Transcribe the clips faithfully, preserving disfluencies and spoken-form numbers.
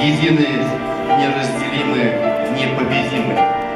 едины, неразделимы, непобедимы.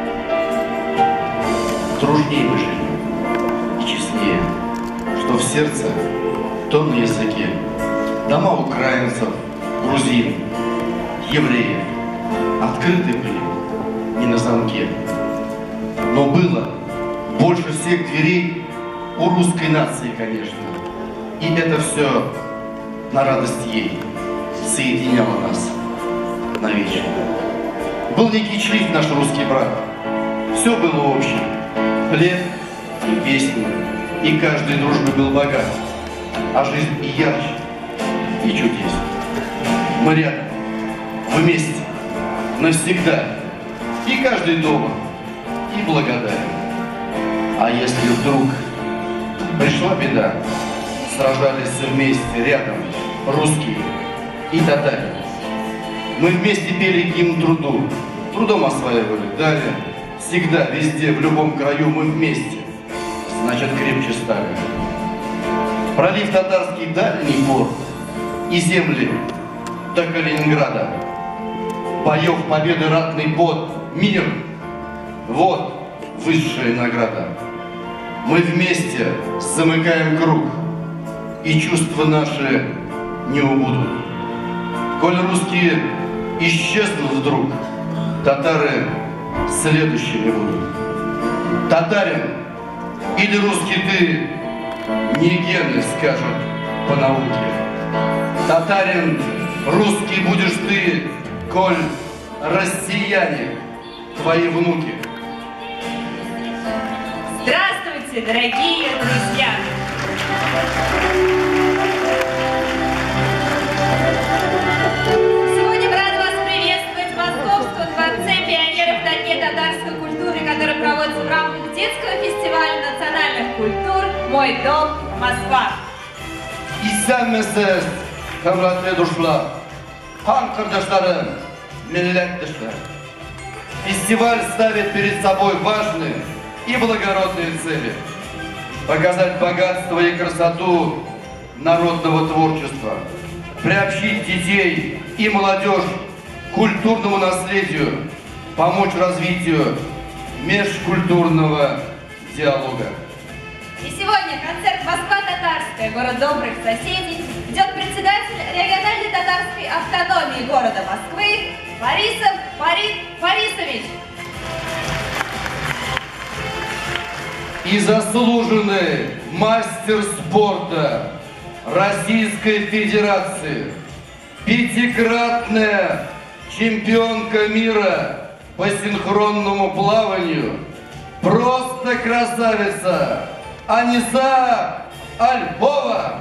Тружней мы живем и честнее, что в сердце, то на языке. Дома украинцев, грузин, евреев открыты были, не на замке. Но было больше всех дверей у русской нации, конечно. И это все на радость ей соединяло нас навечно. Был некий члив наш русский брат. Все было общее. Хлеб и песни, и каждой дружбы был богат. А жизнь и ярче, и чудеснее. Мы рядом, вместе, навсегда. И каждый дома, и благодарен. А если вдруг пришла беда, сражались вместе рядом русские и татаре. Мы вместе пели гимн труду, трудом осваивали, далее. Всегда, везде, в любом краю мы вместе, значит, крепче стали. Пролив татарский дальний порт и земли до Калининграда. Боев победы ратный пот, мир, вот высшая награда. Мы вместе замыкаем круг, и чувства наши не убудут. Коль русские исчезнут вдруг, татары следующими будут. Татарин или русский ты, не гены скажут по науке. Татарин, русский будешь ты, коль россияне твои внуки. Здравствуйте, дорогие друзья! Сегодня мы рады вас приветствовать в Московском дворце пионеров на Дне татарской культуры, который проводится в рамках детского фестиваля национальных культур «Мой дом, Москва». İzlenmesiz, kavratlı dostlar, han kardeşlerim, milletmişler. Фестиваль ставит перед собой важные и благородные цели. Показать богатство и красоту народного творчества, приобщить детей и молодежь к культурному наследию, помочь развитию межкультурного диалога. И сегодня концерт «Москва-Татарская. Город добрых соседей» ведет председатель региональной татарской автономии города Москвы Борисов Фарид Фарисович. И заслуженный мастер спорта Российской Федерации, пятикратная чемпионка мира по синхронному плаванию, просто красавица Аниса Альпова.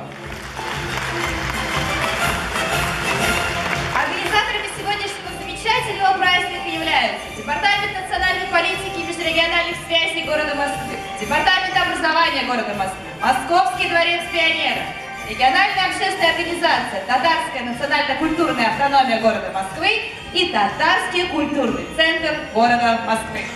Организаторами сегодняшнего замечательного праздника являются Департамент национальной политики и межрегиональных связей города Москвы, Департамент образования города Москвы, Московский дворец пионеров, региональная общественная организация Татарская национально-культурная автономия города Москвы и Татарский культурный центр города Москвы.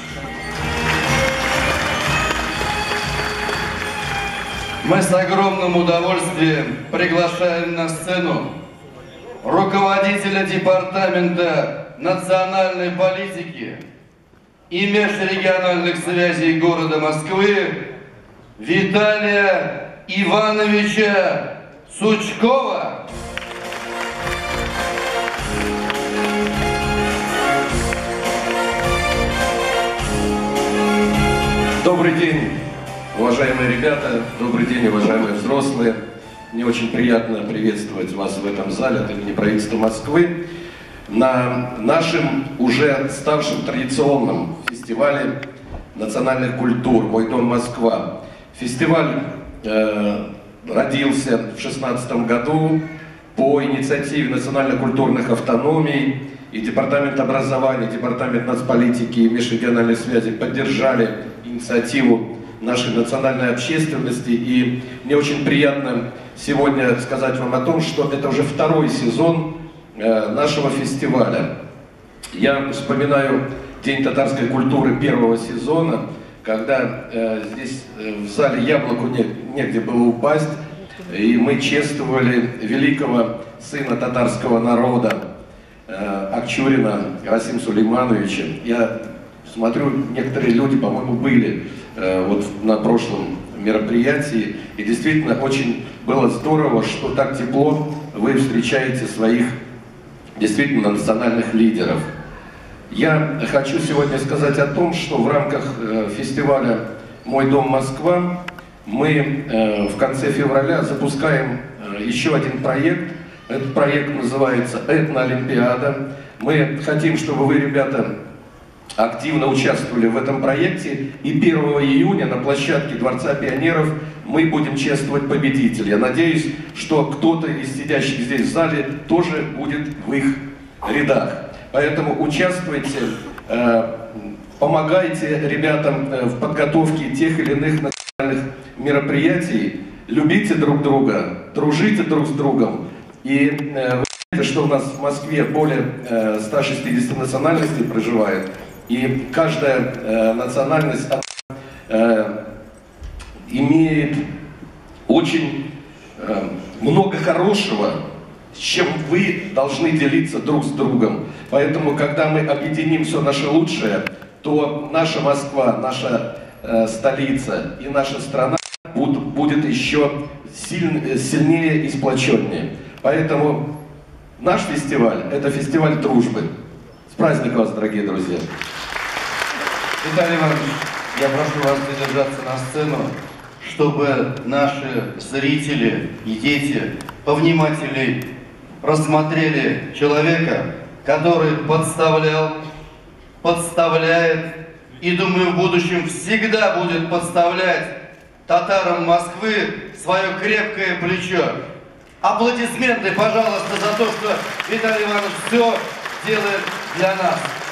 Мы с огромным удовольствием приглашаем на сцену руководителя Департамента национальной политики и межрегиональных связей города Москвы Виталия Ивановича Сучкова. Добрый день, уважаемые ребята, добрый день, уважаемые взрослые. Мне очень приятно приветствовать вас в этом зале от имени правительства Москвы на нашем уже ставшем традиционном фестивале национальных культур «Мой дом, Москва». Фестиваль э, родился в шестнадцатом году по инициативе национально-культурных автономий, и Департамент образования, Департамент нацполитики и межрегиональной связи поддержали инициативу нашей национальной общественности. И мне очень приятно сегодня сказать вам о том, что это уже второй сезон э, нашего фестиваля. Я вспоминаю День татарской культуры первого сезона, когда э, здесь э, в зале яблоку не, негде было упасть, и мы чествовали великого сына татарского народа э, Акчурина Расима Сулеймановича. Я смотрю, некоторые люди, по-моему, были э, вот на прошлом мероприятии, и действительно очень было здорово, что так тепло вы встречаете своих действительно национальных лидеров. Я хочу сегодня сказать о том, что в рамках э, фестиваля «Мой дом Москва» мы э, в конце февраля запускаем э, еще один проект. Этот проект называется «Этноолимпиада». Мы хотим, чтобы вы, ребята, активно участвовали в этом проекте. И первого июня на площадке Дворца пионеров мы будем чествовать победителей. Я надеюсь, что кто-то из сидящих здесь в зале тоже будет в их рядах. Поэтому участвуйте, э, помогайте ребятам э, в подготовке тех или иных национальных мероприятий. Любите друг друга, дружите друг с другом. И э, вы знаете, что у нас в Москве более э, ста шестидесяти национальностей проживает. И каждая э, национальность э, имеет очень э, много хорошего, с чем вы должны делиться друг с другом. Поэтому, когда мы объединим все наше лучшее, то наша Москва, наша э, столица и наша страна будут, будет еще силь, сильнее и сплоченнее. Поэтому наш фестиваль – это фестиваль дружбы. С праздником вас, дорогие друзья! Виталий Иванович, я прошу вас задержаться на сцену, чтобы наши зрители и дети повнимательней рассмотрели человека, который подставлял, подставляет и, думаю, в будущем всегда будет подставлять татарам Москвы свое крепкое плечо. Аплодисменты, пожалуйста, за то, что Виталий Иванович все делает для нас.